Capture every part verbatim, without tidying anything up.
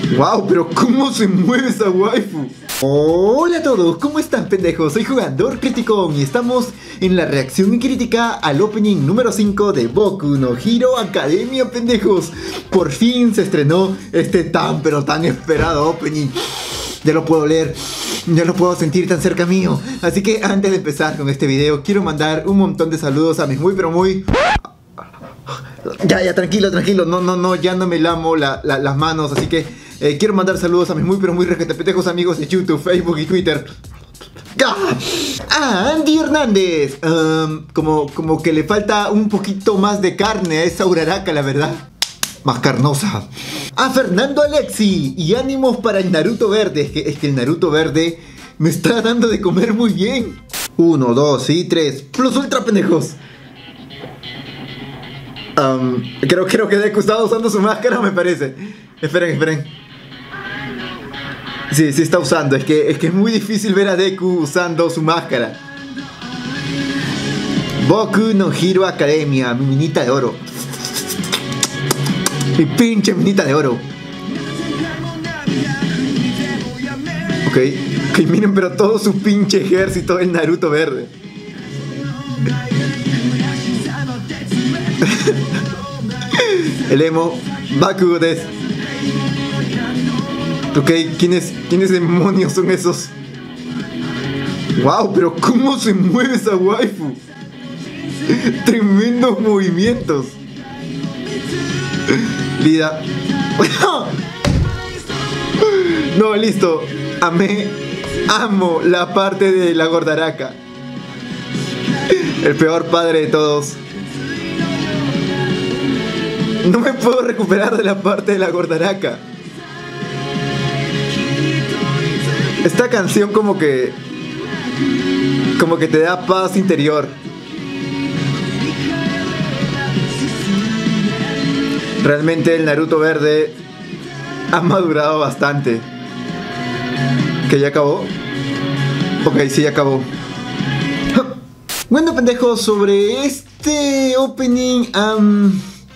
Wow, pero ¿cómo se mueve esa waifu? Hola a todos, ¿cómo están, pendejos? Soy Jugador Criticón y estamos en la reacción y crítica al opening número cinco de Boku no Hero Academia, pendejos. Por fin se estrenó este tan pero tan esperado opening. Ya lo puedo leer, ya lo puedo sentir tan cerca mío. Así que antes de empezar con este video, quiero mandar un montón de saludos a mis muy pero muy... Ya, ya, tranquilo, tranquilo, no, no, no, ya no me lamo la, la, las manos, así que eh, quiero mandar saludos a mis muy pero muy requetependejos amigos de YouTube, Facebook y Twitter. Ah, Andy Hernández, um, como, como que le falta un poquito más de carne a esa Uraraka, la verdad. Más carnosa. A Fernando Alexi y ánimos para el Naruto verde. Es que, es que el Naruto verde me está dando de comer muy bien. Uno, dos y tres. Plus ultra, pendejos. Um, creo, creo que Deku estaba usando su máscara, me parece. Esperen, esperen. Sí, sí está usando. Es que, es que es muy difícil ver a Deku usando su máscara. Boku no Hero Academia, mi minita de oro. Mi pinche minita de oro. Ok, ok, miren, pero todo su pinche ejército es Naruto verde. El emo Bakugo des. Ok, ¿quiénes, ¿quiénes demonios son esos? Wow, pero ¿cómo se mueve esa waifu? Tremendos movimientos. Vida. No, listo. Amé. Amo la parte de la Gordaraka. El peor padre de todos. No me puedo recuperar de la parte de la Gordaraka. Esta canción como que... Como que te da paz interior. Realmente el Naruto verde ha madurado bastante. ¿Que ya acabó? Ok, sí, ya acabó. Bueno, pendejos, sobre este opening... Um,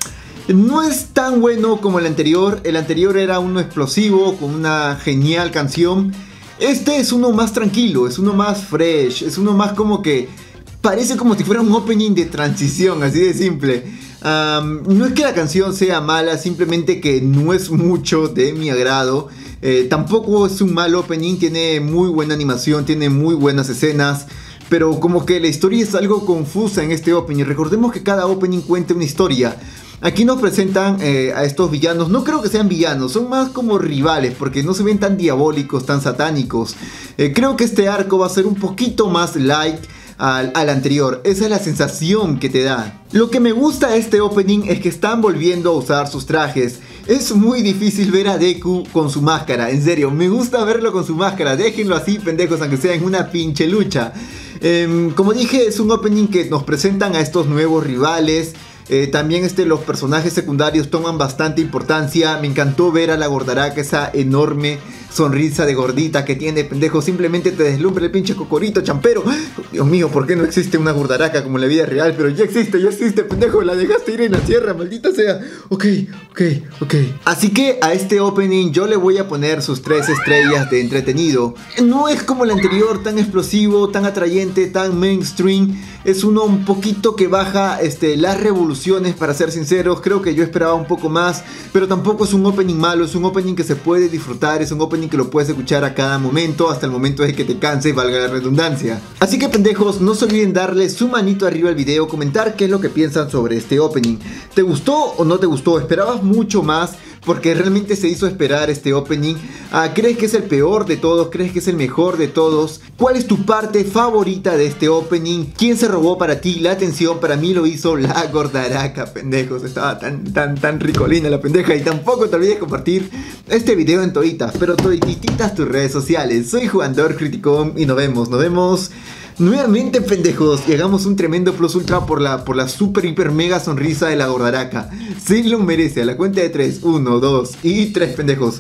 no es tan bueno como el anterior. El anterior era uno explosivo, con una genial canción. Este es uno más tranquilo, es uno más fresh, es uno más como que... Parece como si fuera un opening de transición, así de simple. Um, no es que la canción sea mala, simplemente que no es mucho de mi agrado. Eh, tampoco es un mal opening, tiene muy buena animación, tiene muy buenas escenas. Pero como que la historia es algo confusa en este opening. Recordemos que cada opening cuenta una historia. Aquí nos presentan eh, a estos villanos. No creo que sean villanos, son más como rivales, porque no se ven tan diabólicos, tan satánicos. eh, Creo que este arco va a ser un poquito más light Al, al anterior. Esa es la sensación que te da. Lo que me gusta de este opening es que están volviendo a usar sus trajes. Es muy difícil ver a Deku con su máscara. En serio, me gusta verlo con su máscara. Déjenlo así, pendejos, aunque sea en una pinche lucha. eh, Como dije, es un opening que nos presentan a estos nuevos rivales. Eh, también este, los personajes secundarios toman bastante importancia. Me encantó ver a la Gordaraka, esa enorme sonrisa de gordita que tiene, pendejo. Simplemente te deslumbra el pinche cocorito champero. Dios mío, ¿por qué no existe una Gordaraka como en la vida real? Pero ya existe, ya existe, pendejo. La dejaste ir en la tierra, maldita sea. Ok, ok, ok. Así que a este opening yo le voy a poner sus tres estrellas de entretenido. No es como el anterior, tan explosivo, tan atrayente, tan mainstream. Es uno un poquito que baja este, las revoluciones, para ser sinceros. Creo que yo esperaba un poco más, pero tampoco es un opening malo. Es un opening que se puede disfrutar, es un opening que lo puedes escuchar a cada momento, hasta el momento de que te canse, valga la redundancia. Así que, pendejos, no se olviden darle su manito arriba al video, comentar qué es lo que piensan sobre este opening. ¿Te gustó o no te gustó? ¿Esperabas mucho más? Porque realmente se hizo esperar este opening. Ah, ¿crees que es el peor de todos? ¿Crees que es el mejor de todos? ¿Cuál es tu parte favorita de este opening? ¿Quién se robó para ti la atención? Para mí lo hizo la Gordaraka, pendejos. Estaba tan, tan, tan ricolina la pendeja. Y tampoco te olvides compartir este video en toditas, pero todititas tus redes sociales. Soy Jugador Criticón y nos vemos, nos vemos nuevamente, pendejos, y hagamos un tremendo plus ultra por la, por la super hiper mega sonrisa de la Gordaraka. Se lo merece. A la cuenta de tres, uno, dos y tres, pendejos.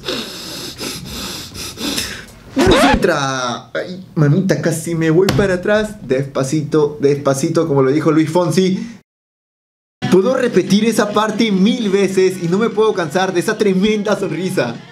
Plus ultra. Ay, mamita, casi me voy para atrás. Despacito, despacito, como lo dijo Luis Fonsi. Puedo repetir esa parte mil veces y no me puedo cansar de esa tremenda sonrisa.